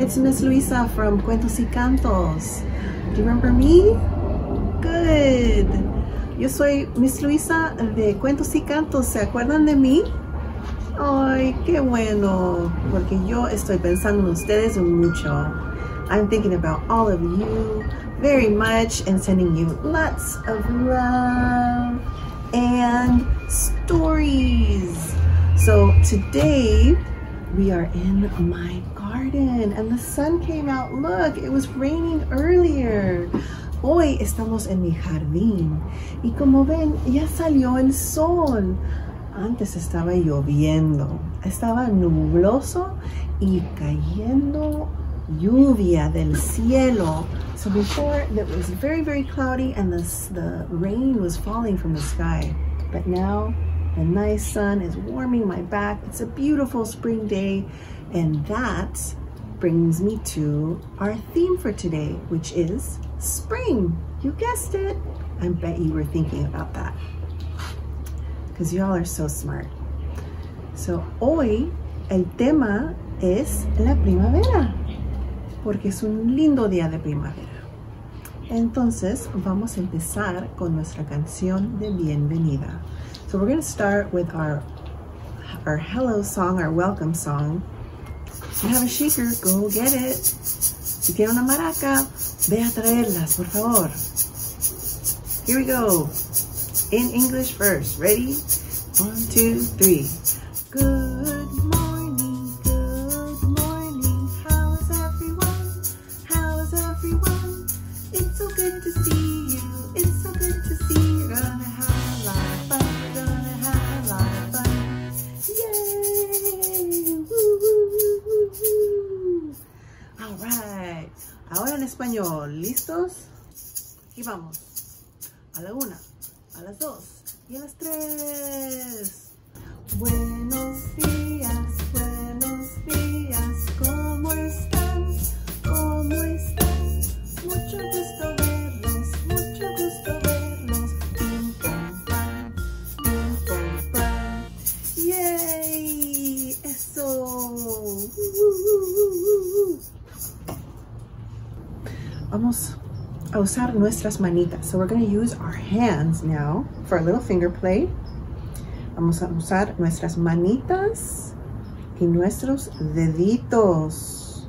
it's Miss Luisa from Cuentos y Cantos. Do you remember me? Good. Yo soy Miss Luisa de Cuentos y Cantos. ¿Se acuerdan de mí? Ay, qué bueno, porque yo estoy pensando en ustedes mucho. I'm thinking about all of you very much and sending you lots of love and stories. So today we are in my garden and the sun came out. Look, it was raining earlier. Hoy estamos en mi jardín y como ven, ya salió el sol. Antes estaba lloviendo, estaba nubloso y cayendo lluvia del cielo. So before it was very, very cloudy and the rain was falling from the sky. But now the nice sun is warming my back. It's a beautiful spring day, and that brings me to our theme for today, which is spring. You guessed it. I bet you were thinking about that because y'all are so smart. So hoy el tema es la primavera, porque es un lindo día de primavera. Entonces vamos a empezar con nuestra canción de bienvenida. So we're going to start with our hello song, our welcome song. If you have a shaker, go get it. Si tiene una maraca, ve a traerlas, por favor. Here we go. In English first. Ready? 1, 2, 3. Good morning, how's everyone? How's everyone? It's so good to see you, it's so good to see you. We're gonna have a lot of fun, we're gonna have a lot of fun. Yay! Woo, woo, woo, woo, woo. All right, ahora en español, ¿listos? Aquí vamos. A la 1, a las 2 y a las 3. Buenos días, ¿cómo están? ¿Cómo están? Mucho gusto verlos, pim pam pam, pim pam pam. Yay, eso. Vamos a usar nuestras manitas. So we're going to use our hands now for a little finger play. Vamos a usar nuestras manitas y nuestros deditos.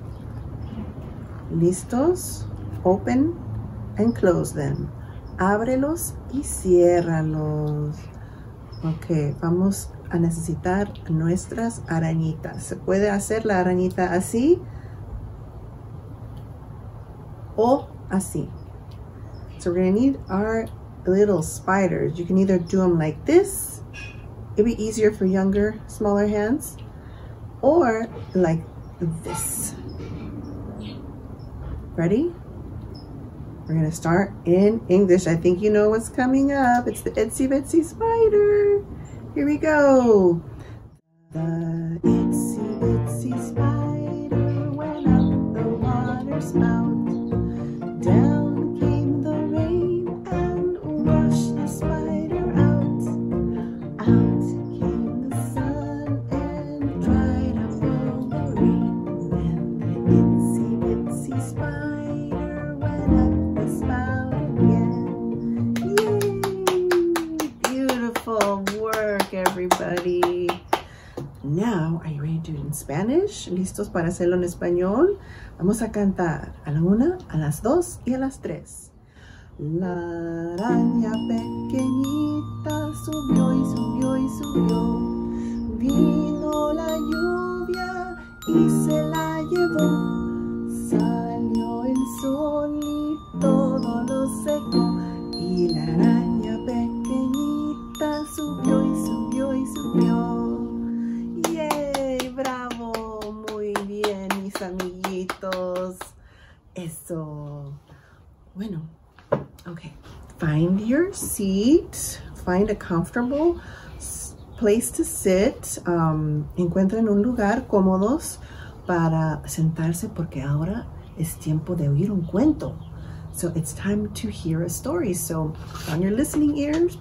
¿Listos? Open and close them. Ábrelos y ciérralos. Ok, vamos a necesitar nuestras arañitas. ¿Se puede hacer la arañita así? O así. So we're going to need our little spiders. You can either do them like this. It'd be easier for younger, smaller hands. Or like this. Ready? We're going to start in English. I think you know what's coming up. It's the Itsy Bitsy Spider. Here we go. The itsy bitsy spider went up the water spout. Down came the rain and washed the spider out. Out came the sun and dried up all the rain. Then the itsy bitsy spider went up the spout again. Yay! Beautiful work, everybody. Now, are you ready to do it in Spanish? ¿Listos para hacerlo en español? Vamos a cantar a la 1, a las 2 y a las 3. La araña pequeñita subió y subió y subió. Vino la lluvia y se la llevó. Salió el sol y todo lo secó. Y la araña pequeñita subió y subió y subió. ¡Bravo! Muy bien, mis amiguitos. Eso. Bueno, okay. Find your seat. Find a comfortable place to sit. Encuentren un lugar cómodos para sentarse porque ahora es tiempo de oír un cuento. So it's time to hear a story. So on your listening ears.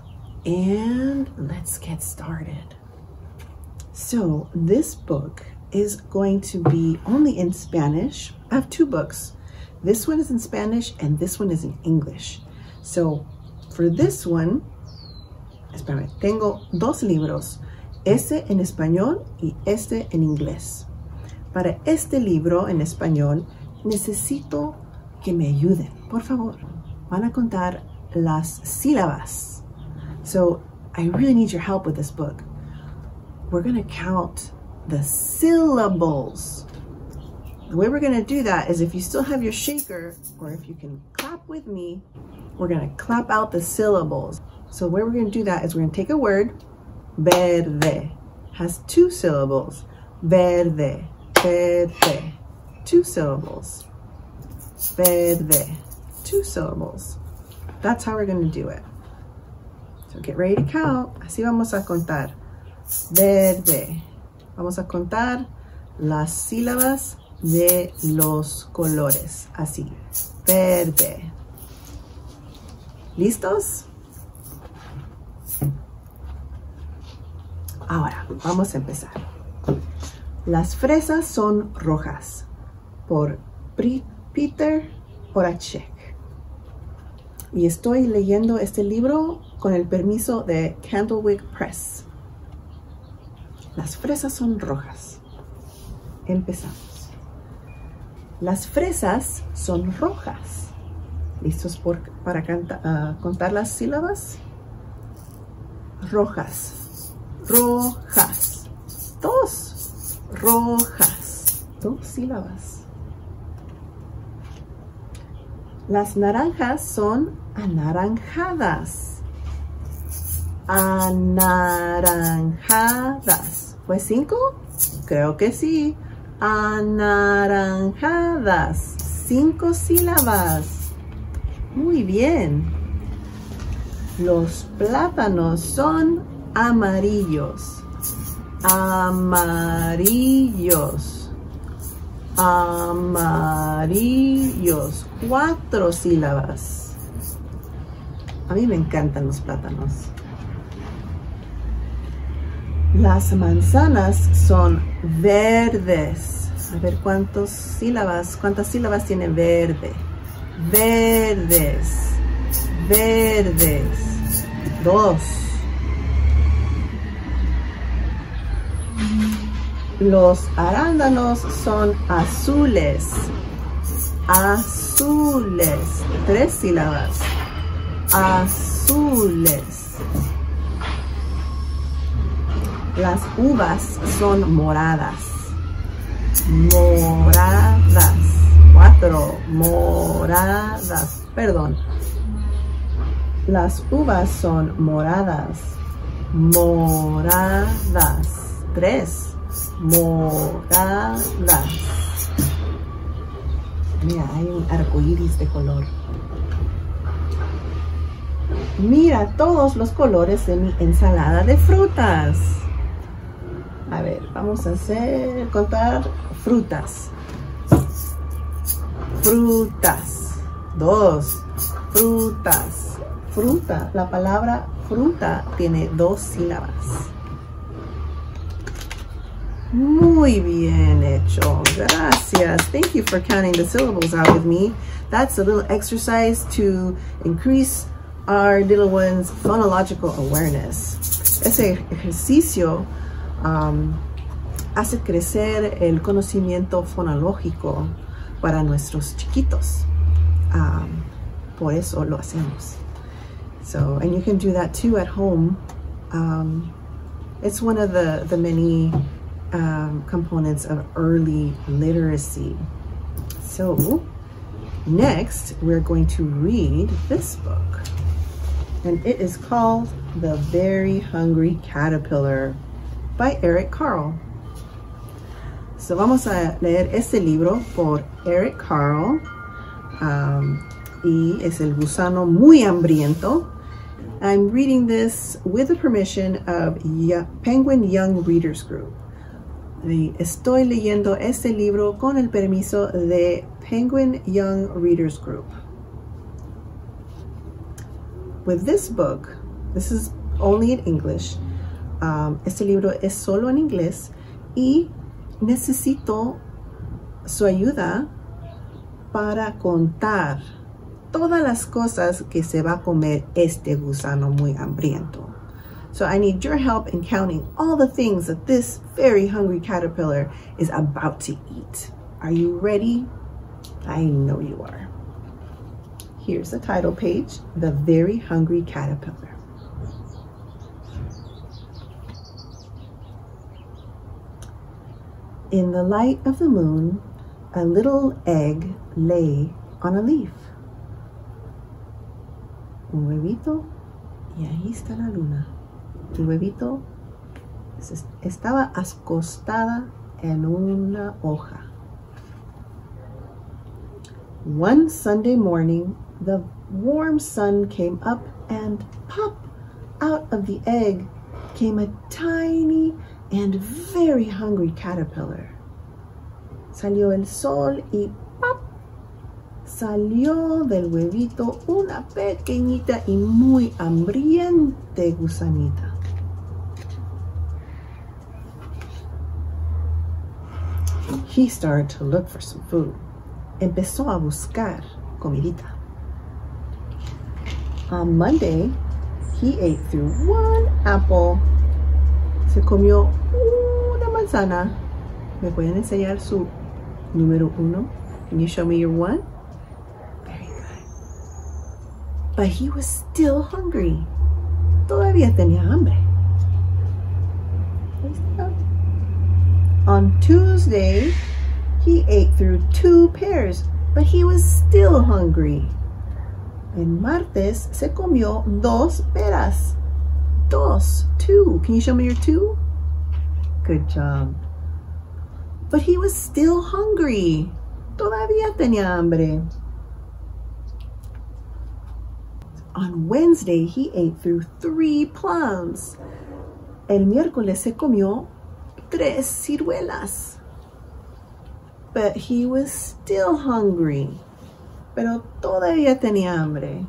And let's get started. So this book is going to be only in Spanish. I have two books. This one is in Spanish and this one is in English. So for this one, espérame, tengo dos libros, este en español y este en inglés. Para este libro en español, necesito que me ayuden, por favor. Van a contar las sílabas. So I really need your help with this book. We're going to count the syllables. The way we're going to do that is if you still have your shaker, or if you can clap with me, we're going to clap out the syllables. So the way we're going to do that is we're going to take a word, verde, has two syllables, verde, verde, two syllables, verde, two syllables. That's how we're going to do it. So get ready to count. Así vamos a contar. Verde. Vamos a contar las sílabas de los colores. Así. Verde. ¿Listos? Ahora, vamos a empezar. Las fresas son rojas. Por Peter Horacek. Y estoy leyendo este libro con el permiso de Candlewick Press. Las fresas son rojas. Empezamos. Las fresas son rojas. ¿Listos para contar las sílabas? Rojas. Rojas. Dos. Rojas. Dos sílabas. Las naranjas son anaranjadas. Anaranjadas. ¿Fue 5? Creo que sí. Anaranjadas. 5 sílabas. Muy bien. Los plátanos son amarillos. Amarillos. Amarillos. 4 sílabas. A mí me encantan los plátanos. Las manzanas son verdes. A ver cuántas sílabas tiene verde. Verdes. Verdes. 2. Los arándanos son azules. Azules. 3 sílabas. Azules. Las uvas son moradas. Moradas. 4. Moradas. Perdón. Las uvas son moradas. Moradas. 3. Moradas. Mira, hay un arco iris de color. Mira todos los colores de mi ensalada de frutas. A ver, vamos a contar frutas. Frutas. 2. Frutas. Fruta. La palabra fruta tiene 2 sílabas. Muy bien hecho. Gracias. Thank you for counting the syllables out with me. That's a little exercise to increase our little ones' phonological awareness. Ese ejercicio hace crecer el conocimiento fonológico para nuestros chiquitos. Por eso lo hacemos. So, and you can do that too at home. It's one of the many components of early literacy. So, next we're going to read this book. And it is called The Very Hungry Caterpillar by Eric Carle. So vamos a leer este libro por Eric Carle. Y es el gusano muy hambriento. I'm reading this with the permission of Penguin Young Readers Group. Estoy leyendo este libro con el permiso de Penguin Young Readers Group. With this book, this is only in English. Este libro es solo en inglés y necesito su ayuda para contar todas las cosas que se va a comer este gusano muy hambriento. So I need your help in counting all the things that this very hungry caterpillar is about to eat. Are you ready? I know you are. Here's the title page, The Very Hungry Caterpillar. In the light of the moon, a little egg lay on a leaf. Un huevito, y ahí está la luna. El huevito estaba acostada en una hoja. One Sunday morning, the warm sun came up and pop, out of the egg came a tiny and very hungry caterpillar. Salió el sol y pop, salió del huevito una pequeñita y muy hambriente gusanita. He started to look for some food. Empezó a buscar comidita. On Monday, he ate through one apple. Se comió una manzana. ¿Me pueden enseñar su número 1? Can you show me your 1? Very good. But he was still hungry. Todavía tenía hambre. On Tuesday, he ate through 2 pears, but he was still hungry. El martes se comió 2 peras. 2. Can you show me your 2? Good job. But he was still hungry. Todavía tenía hambre. On Wednesday, he ate through 3 plums. El miércoles se comió 3 ciruelas. But he was still hungry. Pero todavía tenía hambre.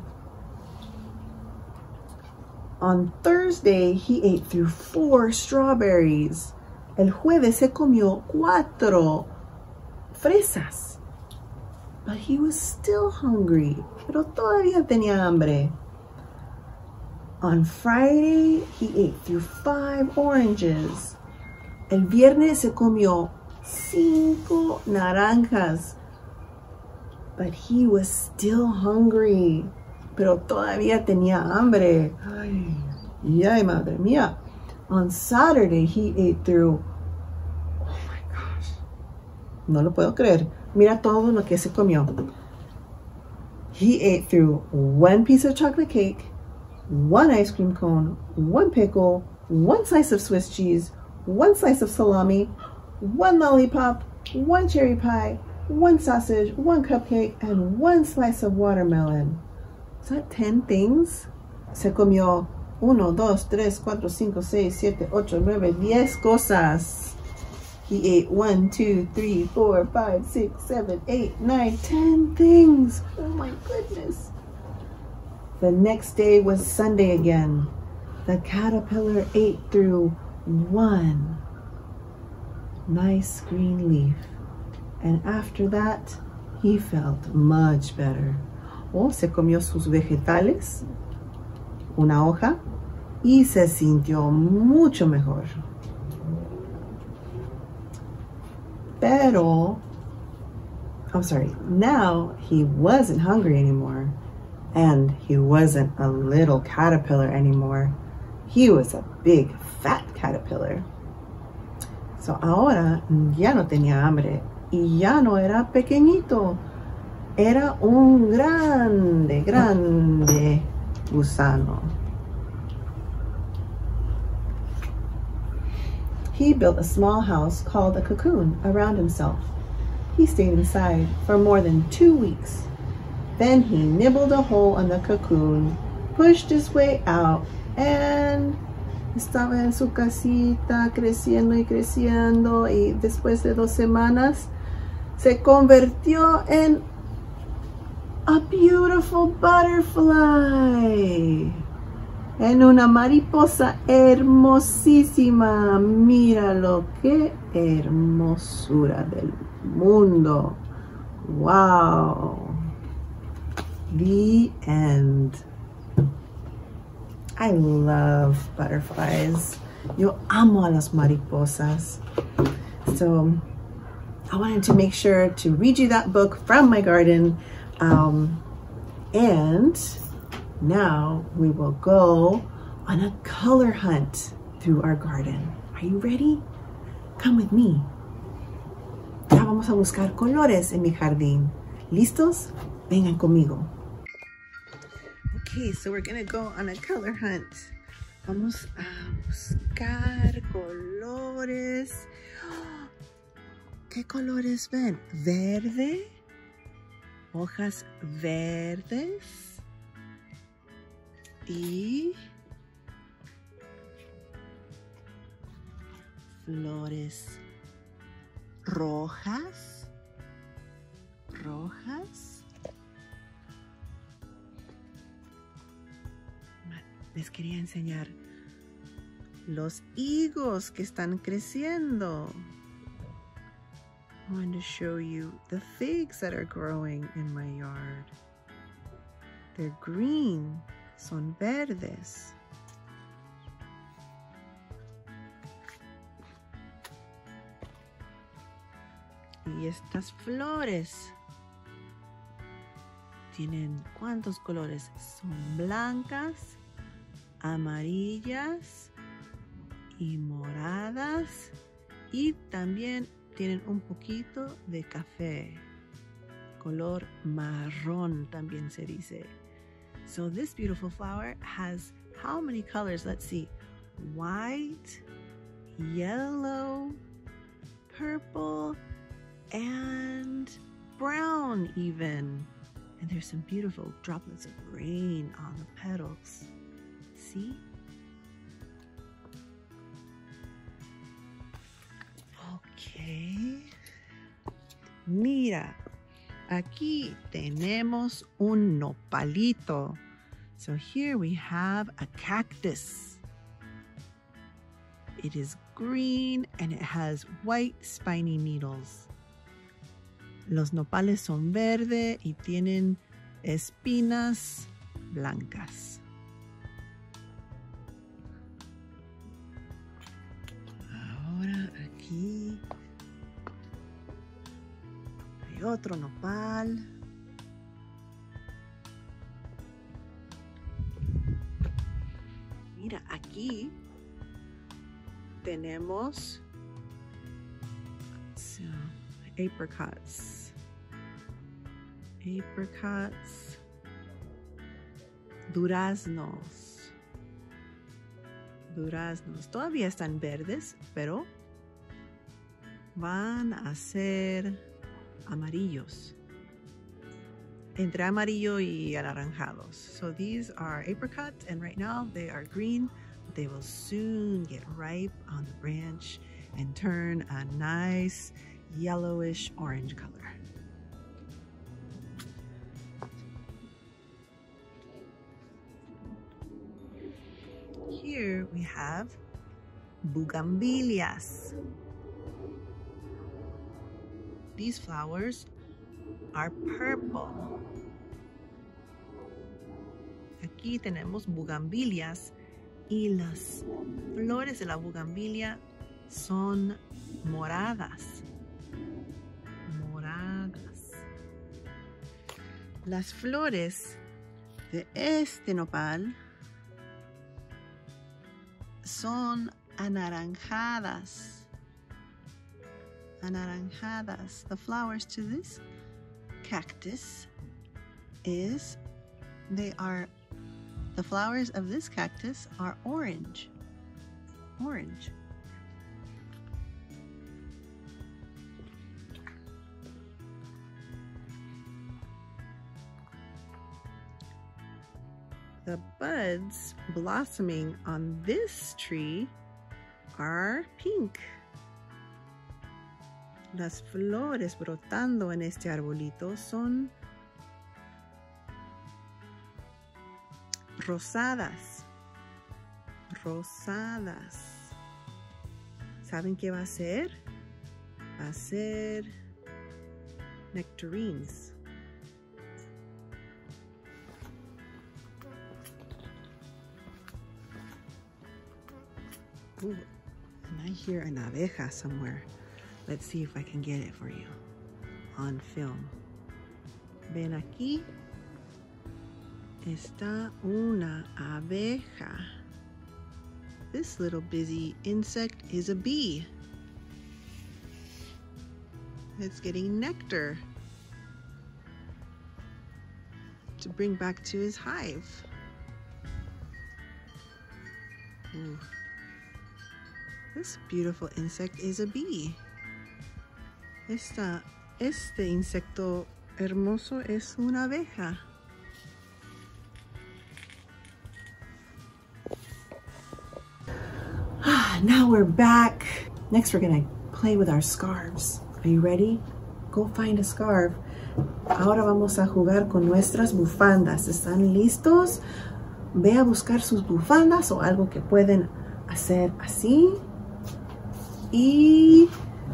On Thursday, he ate through 4 strawberries. El jueves se comió 4 fresas. But he was still hungry. Pero todavía tenía hambre. On Friday, he ate through 5 oranges. El viernes se comió 5 naranjas. But he was still hungry. Pero todavía tenía hambre. Ay, madre mía. On Saturday, he ate through, oh my gosh, no lo puedo creer. Mira todo lo que se comió. He ate through 1 piece of chocolate cake, 1 ice cream cone, 1 pickle, 1 slice of Swiss cheese, 1 slice of salami, 1 lollipop, 1 cherry pie, 1 sausage, 1 cupcake, and 1 slice of watermelon. Is that 10 things? Se comió 1, 2, 3, 4, 5, 6, 7, 8, 9, 10 cosas. He ate 1, 2, 3, 4, 5, 6, 7, 8, 9, 10 things. Oh my goodness. The next day was Sunday again. The caterpillar ate through 1 nice green leaf. And after that, he felt much better. Oh, se comió sus vegetales, una hoja, y se sintió mucho mejor. Pero, I'm sorry, now he wasn't hungry anymore, and he wasn't a little caterpillar anymore. He was a big, fat caterpillar. So ahora ya no tenía hambre, y ya no era pequeñito. Era un grande gusano. He built a small house called a cocoon around himself. He stayed inside for more than 2 weeks. Then he nibbled a hole in the cocoon, pushed his way out, and estaba en su casita creciendo y creciendo, y después de 2 semanas se convirtió en a beautiful butterfly. en una mariposa hermosísima. Míralo, qué hermosura del mundo. Wow. The end. I love butterflies. Yo amo a las mariposas. So I wanted to make sure to read you that book from my garden. And now we will go on a color hunt through our garden. Are you ready? Come with me. Ya vamos a buscar colores en mi jardín. ¿Listos? Vengan conmigo. Okay, so we're gonna go on a color hunt. Vamos a buscar colores. ¿Qué colores ven? Verde, hojas verdes y flores rojas. Les quería enseñar los higos que están creciendo. I want to show you the figs that are growing in my yard. They're green, son verdes. Y estas flores tienen ¿cuántos colores? Son blancas, amarillas y moradas, y también tienen un poquito de café, color marrón también se dice. So this beautiful flower has how many colors? Let's see. White, yellow, purple, and brown even. And there's some beautiful droplets of rain on the petals. See? Okay. Mira, aquí tenemos un nopalito. So here we have a cactus. It is green and it has white spiny needles. Los nopales son verde y tienen espinas blancas. Ahora aquí hay otro nopal. Mira, aquí tenemos apricots, duraznos. Todavía están verdes, pero van a ser amarillos, entre amarillo y anaranjados. So these are apricots, and right now they are green, but they will soon get ripe on the branch and turn a nice yellowish orange color. Here we have bugambilias. These flowers are purple. Aquí tenemos bugambilias y las flores de la bugambilia son moradas. Las flores de este nopal son anaranjadas. The flowers to this cactus the flowers of this cactus are orange. The buds blossoming on this tree are pink. Las flores brotando en este arbolito son rosadas. rosadas. ¿Saben qué va a ser? Va a ser nectarines. Ooh, and I hear an abeja somewhere. Let's see if I can get it for you on film. Ven aquí. Está una abeja. This little busy insect is a bee. It's getting nectar to bring back to his hive. Ooh. This beautiful insect is a bee. Este insecto hermoso es una abeja. Now we're back. Next we're gonna play with our scarves. Are you ready? Go find a scarf. Ahora vamos a jugar con nuestras bufandas. ¿Están listos? Ve a buscar sus bufandas o algo que pueden hacer así. Y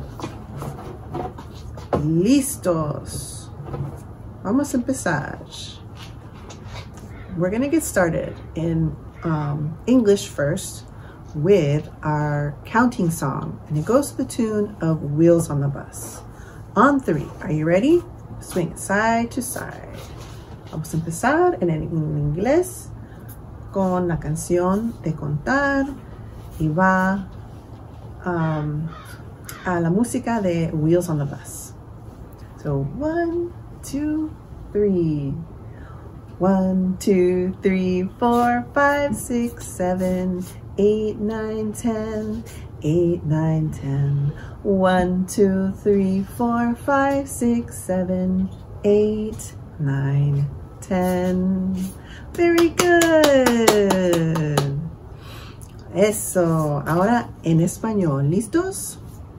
listos. Vamos a empezar. We're gonna get started in English first with our counting song, and it goes to the tune of Wheels on the Bus. On 3, are you ready? Swing side to side. Vamos a empezar en inglés con la canción de contar y va a la música de Wheels on the Bus. So 1, 2, 3. 1, 2, 3, 4, 5, 6, 7, 8, 9, 10, 8, 9, 10. 1, 2, 3, 4, 5, 6, 7, 8, 9, 10. Very good. Eso. Ahora en español. ¿Listos?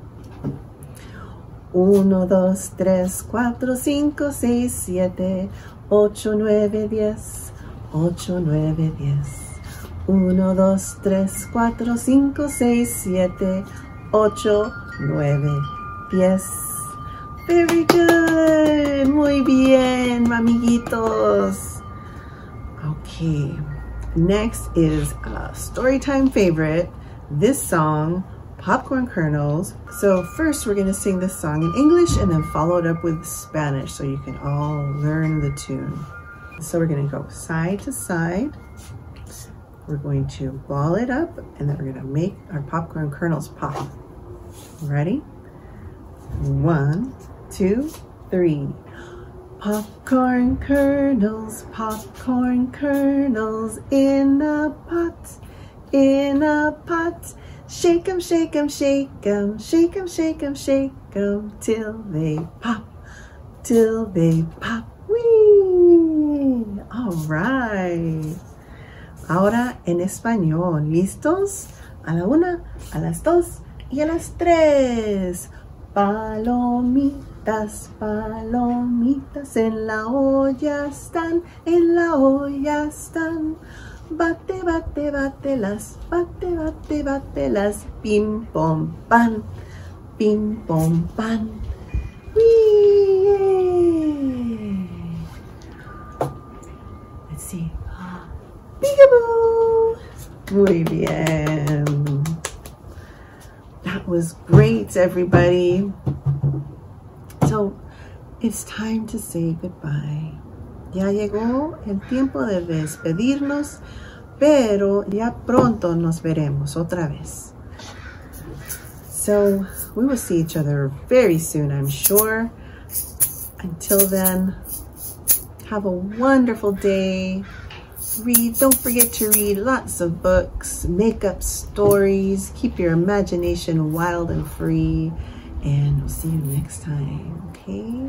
1, 2, 3, 4, 5, 6, 7, 8, 9, 10. 8, 9, 10. 1, 2, 3, 4, 5, 6, 7, 8, 9, 10. Very good. Muy bien, amiguitos. Okay. Next is a storytime favorite. This song, Popcorn Kernels. So first we're going to sing this song in English and then follow it up with Spanish so you can all learn the tune. So we're going to go side to side. We're going to ball it up and then we're going to make our popcorn kernels pop. Ready? 1, 2, 3. Popcorn kernels in a pot, in a pot. Shake 'em, shake 'em, shake 'em, shake 'em, shake 'em, shake 'em, till they pop, till they pop. Whee! All right. Ahora en español. ¿Listos? A la 1, a las 2 y a las 3. Palomitas, palomitas en la olla están, en la olla están. Bate, bate, bátelas, bate, bate, bátelas. Pim, pom, pan, pim, pom, pan. Whee! Let's see. Peekaboo! Muy bien. That was great, everybody. So, it's time to say goodbye. Ya llegó el tiempo de despedirnos, pero ya pronto nos veremos otra vez. So, we will see each other very soon, I'm sure. Until then, have a wonderful day. Don't forget to read lots of books, make up stories, keep your imagination wild and free, and we'll see you next time, okay?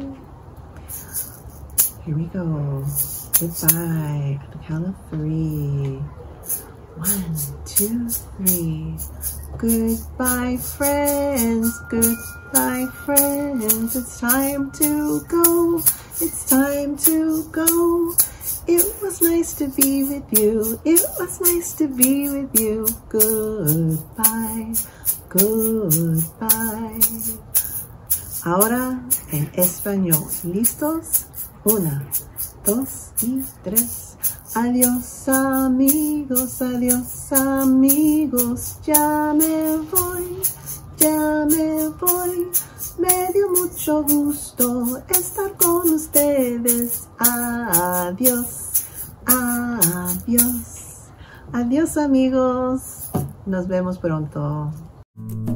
Here we go. Goodbye. At the count of 3. 1, 2, 3. Goodbye, friends. Goodbye, friends. It's time to go. It's time to go. It was nice to be with you. It was nice to be with you. Goodbye, goodbye. Ahora en español. ¿Listos? 1, 2 y 3. Adiós amigos, adiós amigos. Ya me voy, ya me voy. Me dio mucho gusto estar con ustedes. Adiós, adiós. Adiós amigos. Nos vemos pronto.